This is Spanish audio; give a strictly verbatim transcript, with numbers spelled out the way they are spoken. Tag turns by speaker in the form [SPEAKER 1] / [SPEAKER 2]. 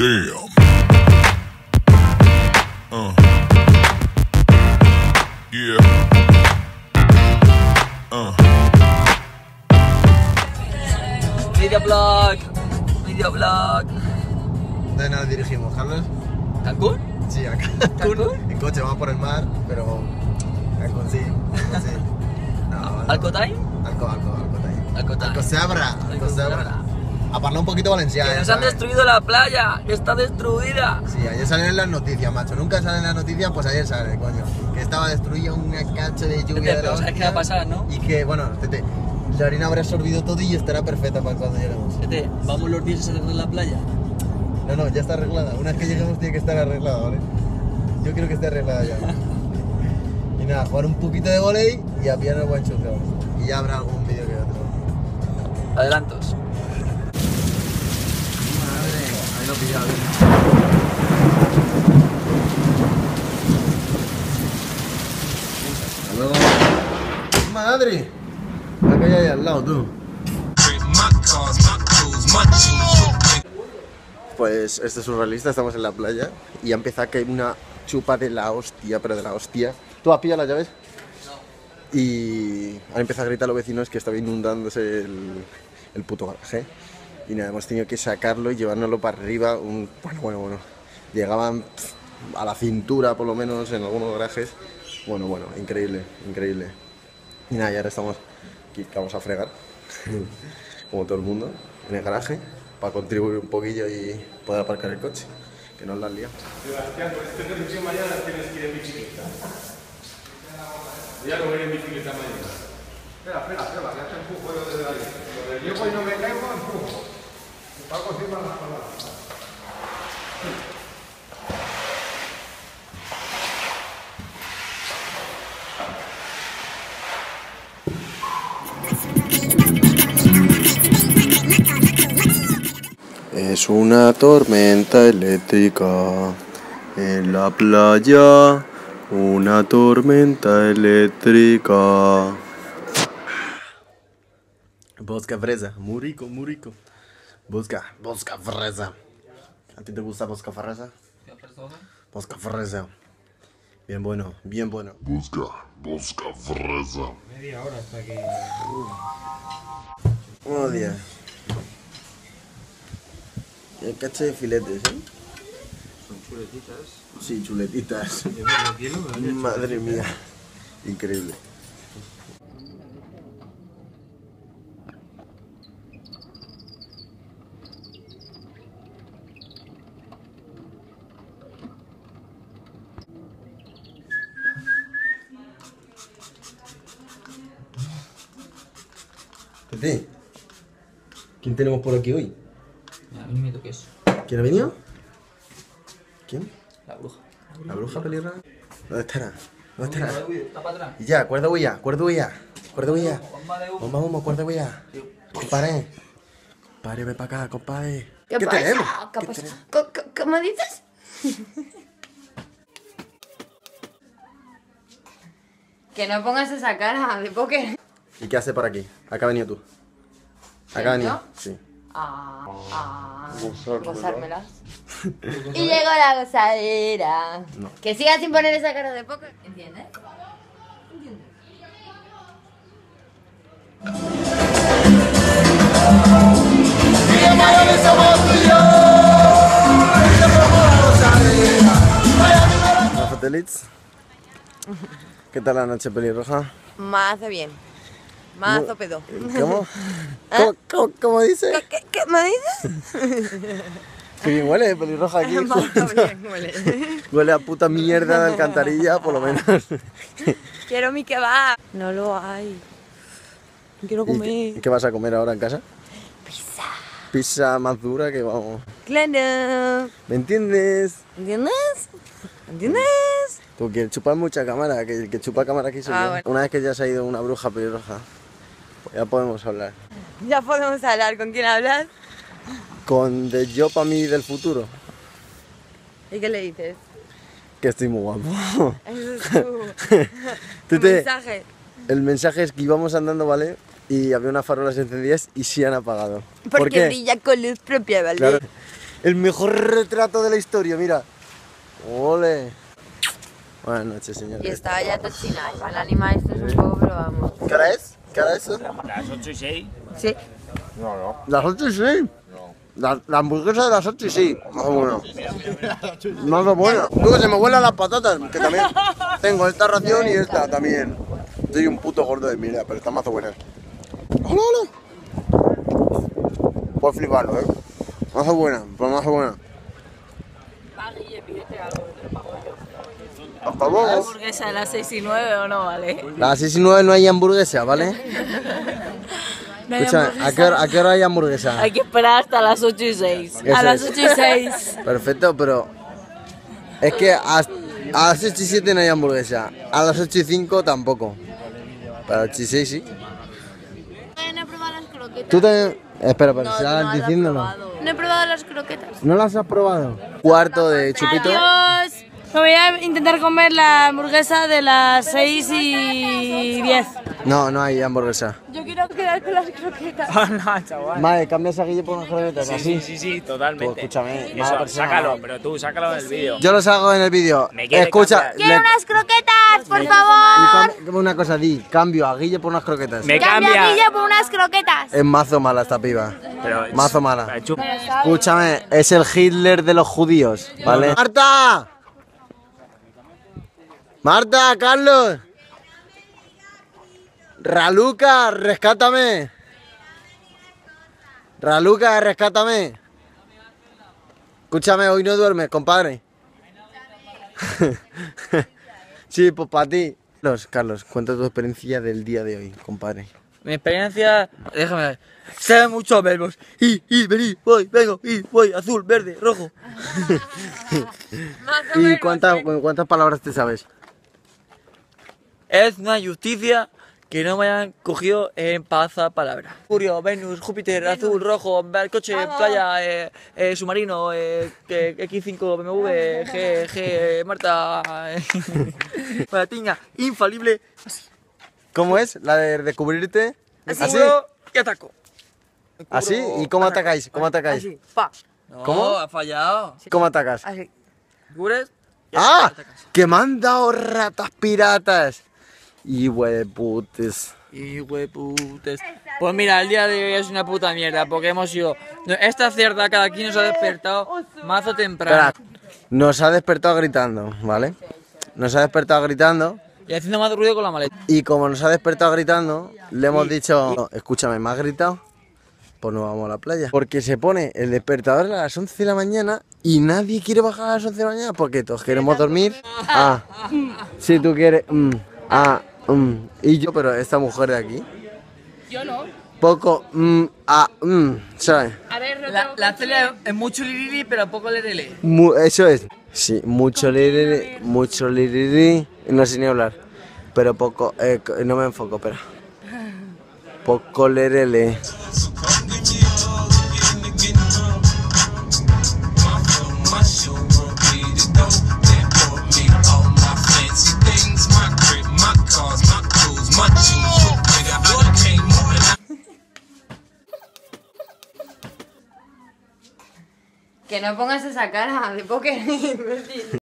[SPEAKER 1] Damn. Uh. Yeah. Uh.
[SPEAKER 2] Videoblog. Videoblog.
[SPEAKER 3] ¿Dónde nos dirigimos, Carlos?
[SPEAKER 2] ¿Cancún?
[SPEAKER 3] Sí, acá.
[SPEAKER 2] ¿Cancún?
[SPEAKER 3] En coche, vamos por el mar, pero... Cancún sí, Cancún sí. No, no.
[SPEAKER 2] ¿Alcotain?
[SPEAKER 3] Alco, alco, alcotain.
[SPEAKER 2] Alcotain.
[SPEAKER 3] Alcosebra, Alcosebra. A parlar un poquito valenciano.
[SPEAKER 2] Que nos han
[SPEAKER 3] ¿sabes?
[SPEAKER 2] destruido la playa, que está destruida.
[SPEAKER 3] Sí, ayer salen en las noticias, macho. Nunca salen en las noticias, pues ayer sale, coño. Que estaba destruida una cacha de lluvia.
[SPEAKER 2] Pero ¿sabes qué va a pasar, no?
[SPEAKER 3] Y que, bueno, tete, la harina habrá absorbido todo y estará perfecta para cuando lleguemos.
[SPEAKER 2] Fíjate, vamos los días a arreglar la playa.
[SPEAKER 3] No, no, ya está arreglada. Una vez que lleguemos tiene que estar arreglada, ¿vale? Yo quiero que esté arreglada ya. Y nada, jugar un poquito de volei y a pillar el buen chufeo. Y ya habrá algún vídeo que otro.
[SPEAKER 2] Adelantos.
[SPEAKER 3] Madre, ahí lo he pillado, ¿eh? Hasta luego. Madre, la calle ahí al lado, tú. Pues este es surrealista, estamos en la playa y ha empezado a caer una chupa de la hostia, pero de la hostia. ¿Tú has pillado las llaves? No. Y han empezado a gritar a los vecinos que estaba inundándose el, el puto garaje. Y nada, hemos tenido que sacarlo y llevárnoslo para arriba. Un, bueno, bueno, bueno. Llegaban pff, a la cintura por lo menos en algunos garajes. Bueno, bueno, increíble, increíble. Y nada, y ahora estamos aquí, que vamos a fregar, como todo el mundo, en el garaje, para contribuir un poquillo y poder aparcar el coche, que nos la han liado.
[SPEAKER 4] Sebastián, pues esta recepción mañana tienes que ir en bicicleta. Ya lo voy en bicicleta mañana. Espera, espera, espera, ya te empujo yo desde ahí. Yo pues no me caigo, empujo. Paco encima de las palabras.
[SPEAKER 3] Es una tormenta eléctrica en la playa, una tormenta eléctrica. Vodka fresa, muy rico, muy rico. Vodka, vodka fresa. ¿A ti te gusta vodka fresa? Vodka fresa. Bien bueno, bien bueno.
[SPEAKER 1] Busca, busca fresa.
[SPEAKER 4] Media hora hasta que...
[SPEAKER 3] Buenos días. El cacho de filetes, ¿eh?
[SPEAKER 4] Son chuletitas.
[SPEAKER 3] Sí, chuletitas.
[SPEAKER 4] De medio kilo, ¿no?
[SPEAKER 3] Madre mía. Increíble. Tete, ¿quién tenemos por aquí hoy?
[SPEAKER 2] A mí me toques.
[SPEAKER 3] ¿Quién ha venido? ¿Quién?
[SPEAKER 2] La bruja.
[SPEAKER 3] ¿La bruja pelirra? ¿Dónde estará? ¿Dónde estará?
[SPEAKER 2] Está para atrás.
[SPEAKER 3] Y ya, cuerda huella, cuerda huella, cuerda huella.
[SPEAKER 2] Bomba de humo.
[SPEAKER 3] Bomba humo, cuerda huella. Compadre, compadre, ven para acá, compadre.
[SPEAKER 5] ¿Qué,
[SPEAKER 3] ¿Qué
[SPEAKER 5] pasa?
[SPEAKER 3] tenemos?
[SPEAKER 5] ¿Qué
[SPEAKER 3] ¿Qué
[SPEAKER 5] pasa?
[SPEAKER 3] tenemos?
[SPEAKER 5] ¿Cómo, cómo dices? Que no pongas esa cara de póker.
[SPEAKER 3] ¿Y qué hace por aquí? Acá has venido tú. Acá has
[SPEAKER 5] ¿Yo?
[SPEAKER 3] venido. Sí.
[SPEAKER 5] Ah, ah,
[SPEAKER 3] Gozármela.
[SPEAKER 5] gozármelas. Y llegó la gozadera.
[SPEAKER 3] No.
[SPEAKER 5] Que sigas sin poner esa cara de póker. ¿Entiendes? ¿Entiendes?
[SPEAKER 3] ¿Los satellites? ¿Qué tal la noche pelirroja?
[SPEAKER 5] Mazo bien. Mazo pedo.
[SPEAKER 3] ¿Cómo? ¿Cómo, cómo, cómo dice?
[SPEAKER 5] ¿Qué, qué me dices?
[SPEAKER 3] Que bien huele pelirroja aquí.
[SPEAKER 5] Mazo bien, huele.
[SPEAKER 3] Huele a puta mierda de alcantarilla, por lo menos.
[SPEAKER 5] Quiero mi kebab. No lo hay. Quiero
[SPEAKER 3] ¿Y qué,
[SPEAKER 5] comer.
[SPEAKER 3] qué vas a comer ahora en casa?
[SPEAKER 5] Pizza.
[SPEAKER 3] Pizza más dura que vamos.
[SPEAKER 5] Claro.
[SPEAKER 3] ¿Me entiendes?
[SPEAKER 5] ¿Entiendes? ¿Entiendes?
[SPEAKER 3] Tú que chupas mucha cámara, que el que chupa cámara aquí soy
[SPEAKER 5] Ah,
[SPEAKER 3] yo.
[SPEAKER 5] bueno.
[SPEAKER 3] Una vez que ya se ha ido una bruja pelirroja, pues ya podemos hablar.
[SPEAKER 5] Ya podemos hablar. ¿Con quién hablas?
[SPEAKER 3] Con de yo pa' mí del futuro,
[SPEAKER 5] ¿Y qué le dices?
[SPEAKER 3] que estoy muy guapo.
[SPEAKER 5] Eso es tu,
[SPEAKER 3] Tú
[SPEAKER 5] tu
[SPEAKER 3] te-
[SPEAKER 5] mensaje.
[SPEAKER 3] El mensaje es que íbamos andando, ¿vale? Y había unas farolas encendidas y sí han apagado.
[SPEAKER 5] Porque
[SPEAKER 3] ¿Por qué?
[SPEAKER 5] brilla con luz propia, ¿vale?
[SPEAKER 3] Claro. El mejor retrato de la historia, mira. Ole. Buenas noches, señores.
[SPEAKER 5] Y estaba ya tocinada. El anima este es un poco, pero vamos.
[SPEAKER 3] ¿Qué hora es? ¿Qué hora es eso?
[SPEAKER 6] Las ocho y seis.
[SPEAKER 5] Sí.
[SPEAKER 3] Las ocho y seis. La, la hamburguesa de las ocho y sí. Más buena. Más buena. Luego se me vuelan las patatas, que también tengo esta ración y esta también. Soy un puto gordo de mierda, pero están más buenas. ¡Hola, hola! Puedes fliparlo, eh. Más buena, pues más buena. Hasta luego.
[SPEAKER 7] ¿Hamburguesa de las seis y nueve o no, vale?
[SPEAKER 3] Las seis y nueve no hay hamburguesa, ¿vale?
[SPEAKER 7] No hay
[SPEAKER 3] Escucha,
[SPEAKER 7] hamburguesa.
[SPEAKER 3] ¿a qué, hora, ¿a qué hora hay hamburguesa?
[SPEAKER 7] Hay que esperar hasta las ocho y seis.
[SPEAKER 3] Eso
[SPEAKER 7] A las
[SPEAKER 3] es.
[SPEAKER 7] ocho y seis.
[SPEAKER 3] Perfecto, pero es que a, a las ocho y siete no hay hamburguesa, a las ocho y cinco tampoco, pero a las ocho y seis sí.
[SPEAKER 5] No he probado las croquetas.
[SPEAKER 3] Tú te... Espera, pero
[SPEAKER 7] No,
[SPEAKER 3] si
[SPEAKER 7] no
[SPEAKER 3] vas
[SPEAKER 7] las has
[SPEAKER 3] diciéndolo.
[SPEAKER 7] probado.
[SPEAKER 5] No he probado las croquetas.
[SPEAKER 3] ¿No las has probado? Cuarto de chupito.
[SPEAKER 7] Adiós. Me voy a intentar comer la hamburguesa de las seis y diez.
[SPEAKER 3] No, no hay hamburguesa.
[SPEAKER 5] Yo quiero quedar con las croquetas.
[SPEAKER 6] No, chaval.
[SPEAKER 3] Madre, cambias a Guille por unas croquetas,
[SPEAKER 6] Sí,
[SPEAKER 3] así.
[SPEAKER 6] sí, sí, sí, totalmente.
[SPEAKER 3] Pues escúchame,
[SPEAKER 6] Eso,
[SPEAKER 3] mala persona.
[SPEAKER 6] sácalo, pero tú, sácalo del vídeo.
[SPEAKER 3] Yo los hago en el vídeo.
[SPEAKER 6] Me quiere
[SPEAKER 3] Escucha,
[SPEAKER 6] cambiar.
[SPEAKER 5] ¡Quiero
[SPEAKER 3] le-
[SPEAKER 5] unas croquetas, por
[SPEAKER 3] y
[SPEAKER 5] favor!
[SPEAKER 3] cam- una cosa, di, cambio a Guille por unas croquetas.
[SPEAKER 6] Me
[SPEAKER 5] Cambia a
[SPEAKER 6] cambia.
[SPEAKER 5] Guille por unas croquetas.
[SPEAKER 3] Es mazo mala esta piba.
[SPEAKER 6] Pero,
[SPEAKER 3] Mazo mala.
[SPEAKER 6] pero chup-
[SPEAKER 3] Escúchame, es el Hitler de los judíos, ¿vale? ¡Marta! ¡Marta, Carlos! ¡Raluca, rescátame! ¡Raluca, rescátame! Escúchame, hoy no duermes, compadre. Sí, pues para ti. Carlos, Carlos, cuenta tu experiencia del día de hoy, compadre.
[SPEAKER 2] Mi experiencia, déjame ver. Sé muchos verbos. Y, y, vení, voy, vengo, y, voy, azul, verde, rojo.
[SPEAKER 3] ¿Y cuántas, cuántas palabras te sabes?
[SPEAKER 2] Es una justicia que no me hayan cogido en palabra. Mercurio, Venus, Júpiter, azul, rojo, ver coche, playa, eh, eh, submarino, eh, que- equis cinco, B M W, G, G, Marta, eh, Maratiña, infalible,
[SPEAKER 3] ¿Cómo es? ¿La de descubrirte? ¿Así?
[SPEAKER 2] cubro y ataco. Me cubro-
[SPEAKER 3] ¿Así? ¿Y cómo atacáis? ¿Cómo atacáis?
[SPEAKER 2] Así, pa. No,
[SPEAKER 3] ¿Cómo?
[SPEAKER 2] ha fallado.
[SPEAKER 3] ¿Cómo atacas?
[SPEAKER 2] Así. ¿Cubres? y
[SPEAKER 3] ¡Ah!
[SPEAKER 2] atacas.
[SPEAKER 3] ¡Que me han dado ratas piratas! Y hueputes.
[SPEAKER 2] Y hueputes. Pues mira, el día de hoy es una puta mierda porque hemos ido. Esta cierta cada quien nos ha despertado mazo temprano.
[SPEAKER 3] Espera, nos ha despertado gritando, ¿vale? Nos ha despertado gritando
[SPEAKER 2] Y haciendo más ruido con la maleta.
[SPEAKER 3] y como nos ha despertado gritando, le hemos dicho, "No, escúchame, ¿me has gritado? Pues no vamos a la playa. Porque se pone el despertador a las once de la mañana y nadie quiere bajar a las once de la mañana porque todos queremos dormir. Ah, si tú quieres... mm, ah, mm, y yo, pero esta mujer de aquí...
[SPEAKER 7] Yo no.
[SPEAKER 3] Poco... mm, ah, mm, ¿sabes?
[SPEAKER 7] A ver,
[SPEAKER 2] La, la celia es mucho lirili, pero poco lerele.
[SPEAKER 3] Mu- eso es. Sí, mucho liriri, mucho liriri, no sé ni hablar. Pero poco, eh, co- no me enfoco, espera. Poco lerele.
[SPEAKER 5] Que no pongas esa cara de póker.